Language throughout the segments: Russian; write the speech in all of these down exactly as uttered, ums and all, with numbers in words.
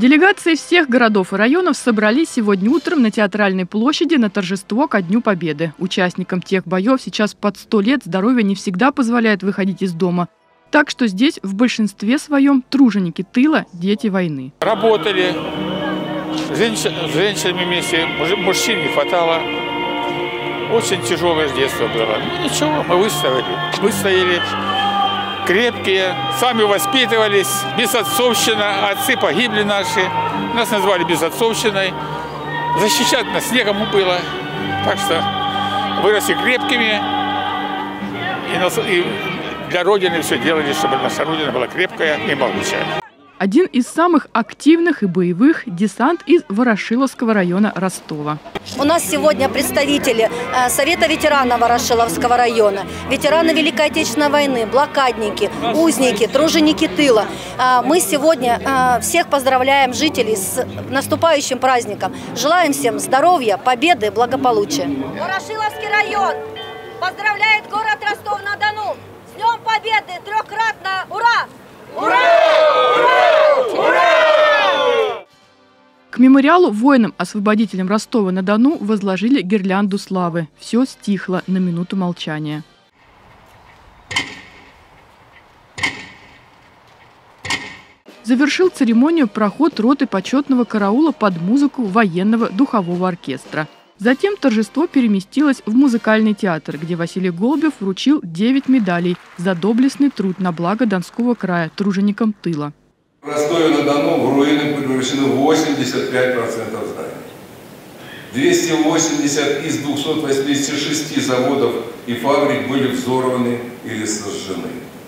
Делегации всех городов и районов собрались сегодня утром на Театральной площади на торжество ко Дню Победы. Участникам тех боев сейчас под сто лет, здоровье не всегда позволяет выходить из дома. Так что здесь в большинстве своем труженики тыла, дети войны. Работали, женщин, с женщинами вместе, мужчин не хватало. Очень тяжелое детство было. Ну ничего, мы выстояли. Выстояли. Крепкие, сами воспитывались, безотцовщина, отцы погибли наши, нас назвали безотцовщиной, защищать нас некому было, так что выросли крепкими и для Родины все делали, чтобы наша Родина была крепкая и могучая. Один из самых активных и боевых – десант из Ворошиловского района Ростова. У нас сегодня представители Совета ветеранов Ворошиловского района, ветераны Великой Отечественной войны, блокадники, узники, труженики тыла. Мы сегодня всех поздравляем жителей с наступающим праздником. Желаем всем здоровья, победы, благополучия. Ворошиловский район поздравляет город Ростов-на-Дону с Днем Победы трехкратно! Ура! Ура! К мемориалу воинам-освободителям Ростова-на-Дону возложили гирлянду славы. Все стихло на минуту молчания. Завершил церемонию проход роты почетного караула под музыку военного духового оркестра. Затем торжество переместилось в музыкальный театр, где Василий Голубев вручил девять медалей за доблестный труд на благо Донского края труженикам тыла. В Ростове-на-Дону в руины превращено восемьдесят пять процентов зданий. двести восемьдесят из двухсот восьмидесяти шести заводов и фабрик были взорваны или сожжены.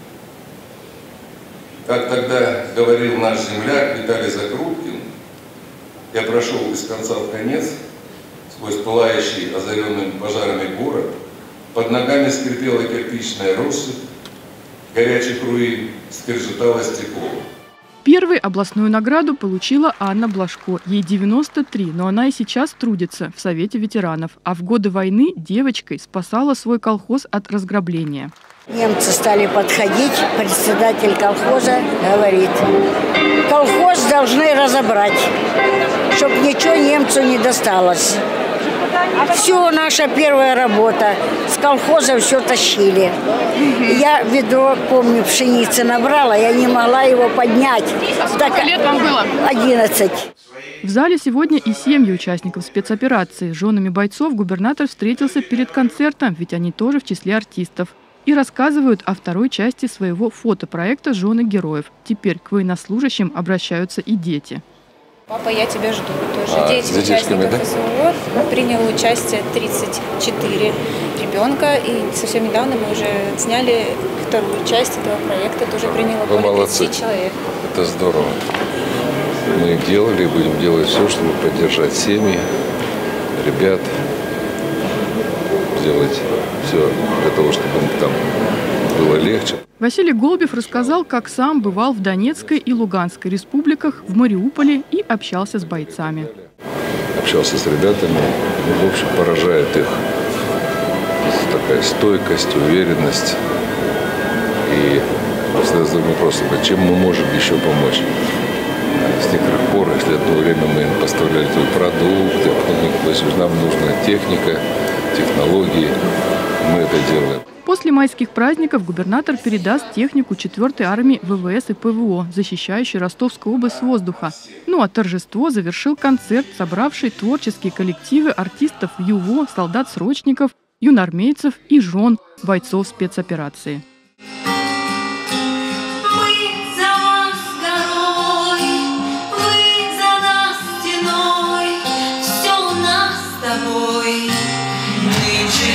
Как тогда говорил наш земляк Виталий Закруткин, я прошел из конца в конец, сквозь пылающий, озаренный пожарами город, под ногами скрипела кирпичная россыпь, горячих руин скрежетало стекло. Первой областную награду получила Анна Блажко. Ей девяносто три, но она и сейчас трудится в Совете ветеранов. А в годы войны девочкой спасала свой колхоз от разграбления. Немцы стали подходить, председатель колхоза говорит, колхоз должны разобрать, чтобы ничего немцу не досталось. Все, наша первая работа. С колхоза все тащили. Я ведро, помню, пшеницы набрала, я не могла его поднять. Сколько лет вам было? одиннадцать. В зале сегодня и семьи участников спецоперации. С женами бойцов губернатор встретился перед концертом, ведь они тоже в числе артистов. И рассказывают о второй части своего фотопроекта «Жены героев». Теперь к военнослужащим обращаются и дети. Папа, я тебя жду. Тоже а, дети участников да? СВО. Приняло участие тридцать четыре ребенка. И совсем недавно мы уже сняли вторую часть этого проекта. Тоже приняло Вы более молодцы. тридцати человек. Это здорово. Мы делали и будем делать все, чтобы поддержать семьи, ребят. Сделать все для того, чтобы там было легче. Василий Голубев рассказал, как сам бывал в Донецкой и Луганской республиках, в Мариуполе и общался с бойцами. Общался с ребятами, ну, в общем, поражает их такая стойкость, уверенность. И задаю вопрос, чем мы можем еще помочь? С некоторых пор, если одно время мы им поставляли твой продукт, потом нам нужна техника, технологии, мы это делаем. После майских праздников губернатор передаст технику четвёртой армии ВВС и ПВО, защищающей Ростовскую область с воздуха. Ну а торжество завершил концерт, собравший творческие коллективы артистов ЮВО, солдат-срочников, юноармейцев и жен бойцов спецоперации.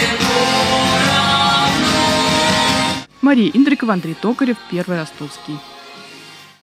Мария Индрикова, Андрей Токарев, Первый Ростовский.